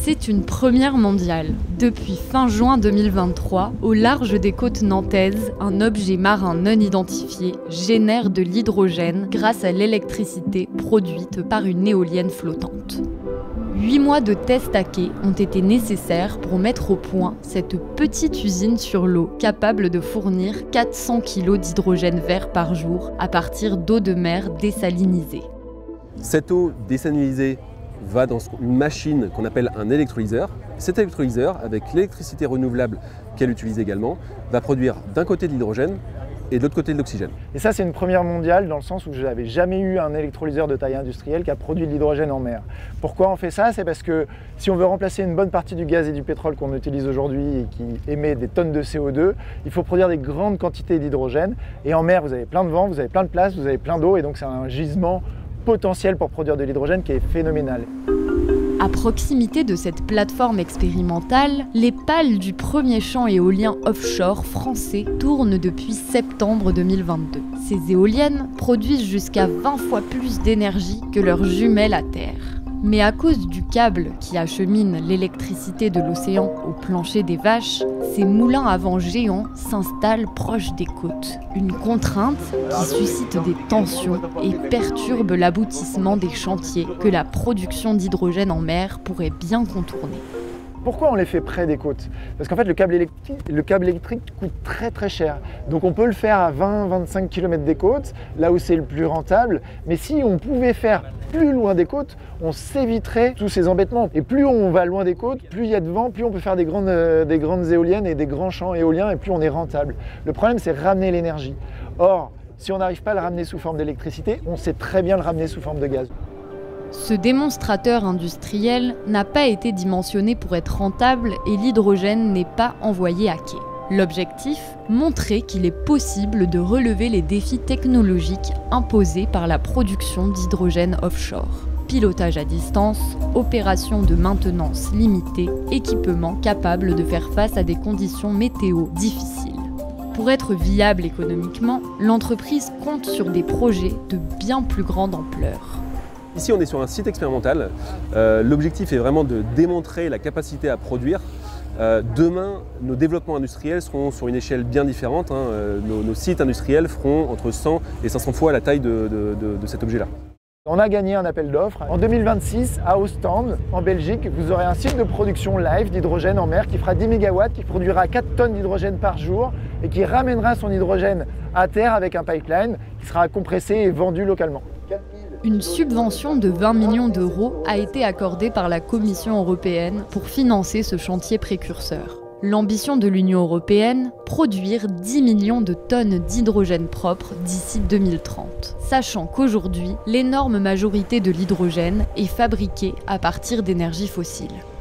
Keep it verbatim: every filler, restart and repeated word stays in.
C'est une première mondiale. Depuis fin juin deux mille vingt-trois, au large des côtes nantaises, un objet marin non identifié génère de l'hydrogène grâce à l'électricité produite par une éolienne flottante. Huit mois de tests à quai ont été nécessaires pour mettre au point cette petite usine sur l'eau capable de fournir quatre cents kilos d'hydrogène vert par jour à partir d'eau de mer désalinisée. Cette eau désalinisée va dans une machine qu'on appelle un électrolyseur. Cet électrolyseur, avec l'électricité renouvelable qu'elle utilise également, va produire d'un côté de l'hydrogène et de l'autre côté de l'oxygène. Et ça, c'est une première mondiale dans le sens où je n'avais jamais eu un électrolyseur de taille industrielle qui a produit de l'hydrogène en mer. Pourquoi on fait ça? C'est parce que si on veut remplacer une bonne partie du gaz et du pétrole qu'on utilise aujourd'hui et qui émet des tonnes de C O deux, il faut produire des grandes quantités d'hydrogène. Et en mer, vous avez plein de vent, vous avez plein de place, vous avez plein d'eau, et donc c'est un gisement potentiel pour produire de l'hydrogène qui est phénoménal. À proximité de cette plateforme expérimentale, les pales du premier champ éolien offshore français tournent depuis septembre deux mille vingt-deux. Ces éoliennes produisent jusqu'à vingt fois plus d'énergie que leurs jumelles à terre. Mais à cause du câble qui achemine l'électricité de l'océan au plancher des vaches, ces moulins à vent géants s'installent proches des côtes. Une contrainte qui suscite des tensions et perturbe l'aboutissement des chantiers que la production d'hydrogène en mer pourrait bien contourner. Pourquoi on les fait près des côtes? Parce qu'en fait, le câble électrique, le câble électrique coûte très très cher. Donc on peut le faire à vingt à vingt-cinq kilomètres des côtes, là où c'est le plus rentable. Mais si on pouvait faire plus loin des côtes, on s'éviterait tous ces embêtements. Et plus on va loin des côtes, plus il y a de vent, plus on peut faire des grandes, euh, des grandes éoliennes et des grands champs éoliens, et plus on est rentable. Le problème, c'est ramener l'énergie. Or, si on n'arrive pas à le ramener sous forme d'électricité, on sait très bien le ramener sous forme de gaz. Ce démonstrateur industriel n'a pas été dimensionné pour être rentable et l'hydrogène n'est pas envoyé à quai. L'objectif, montrer qu'il est possible de relever les défis technologiques imposés par la production d'hydrogène offshore. Pilotage à distance, opérations de maintenance limitée, équipements capables de faire face à des conditions météo difficiles. Pour être viable économiquement, l'entreprise compte sur des projets de bien plus grande ampleur. Ici, on est sur un site expérimental. Euh, L'objectif est vraiment de démontrer la capacité à produire. Euh, demain, nos développements industriels seront sur une échelle bien différente. Hein. Euh, nos, nos sites industriels feront entre cent et cinq cents fois la taille de, de, de, de cet objet-là. On a gagné un appel d'offres. En deux mille vingt-six, à Ostende, en Belgique, vous aurez un site de production live d'hydrogène en mer qui fera dix mégawatts, qui produira quatre tonnes d'hydrogène par jour et qui ramènera son hydrogène à terre avec un pipeline qui sera compressé et vendu localement. Une subvention de vingt millions d'euros a été accordée par la Commission européenne pour financer ce chantier précurseur. L'ambition de l'Union européenne, produire dix millions de tonnes d'hydrogène propre d'ici deux mille trente. Sachant qu'aujourd'hui, l'énorme majorité de l'hydrogène est fabriquée à partir d'énergies fossiles.